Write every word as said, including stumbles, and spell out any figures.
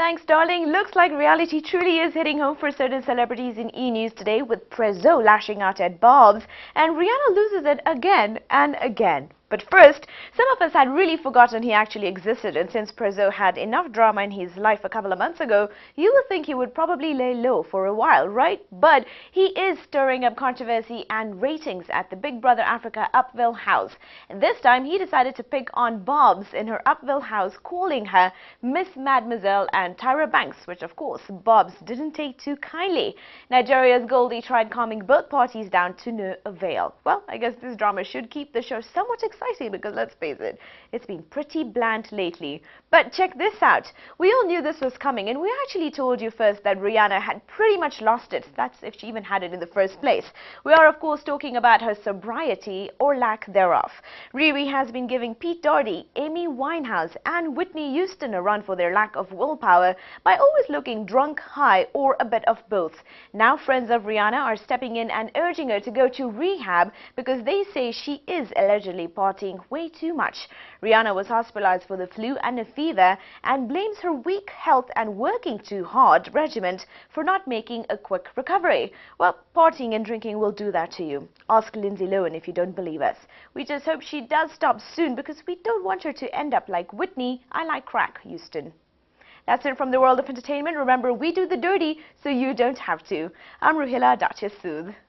Thanks, darling. Looks like reality truly is hitting home for certain celebrities in E! News today, with Prezzo lashing out at Bobs, and Rihanna loses it again and again. But first, some of us had really forgotten he actually existed, and since Prezzo had enough drama in his life a couple of months ago, you would think he would probably lay low for a while, right? But he is stirring up controversy and ratings at the Big Brother Africa Upville house. And this time, he decided to pick on Bobs in her Upville house, calling her Miss Mademoiselle and Tyra Banks, which of course Bobs didn't take too kindly. Nigeria's Goldie tried calming both parties down to no avail. Well, I guess this drama should keep the show somewhat exciting. Exciting because, let's face it, it's been pretty bland lately. But check this out. We all knew this was coming, and we actually told you first that Rihanna had pretty much lost it. That's if she even had it in the first place. We are, of course, talking about her sobriety or lack thereof. Riri has been giving Pete Doherty, Amy Winehouse and Whitney Houston a run for their lack of willpower by always looking drunk, high, or a bit of both. Now friends of Rihanna are stepping in and urging her to go to rehab because they say she is allegedly partying way too much. Rihanna was hospitalized for the flu and a fever and blames her weak health and working too hard regimen for not making a quick recovery. Well, partying and drinking will do that to you. Ask Lindsay Lohan if you don't believe us. We just hope she does stop soon because we don't want her to end up like Whitney, I like crack, Houston. That's it from the world of entertainment. Remember, we do the dirty so you don't have to. I'm Adatia-Sood.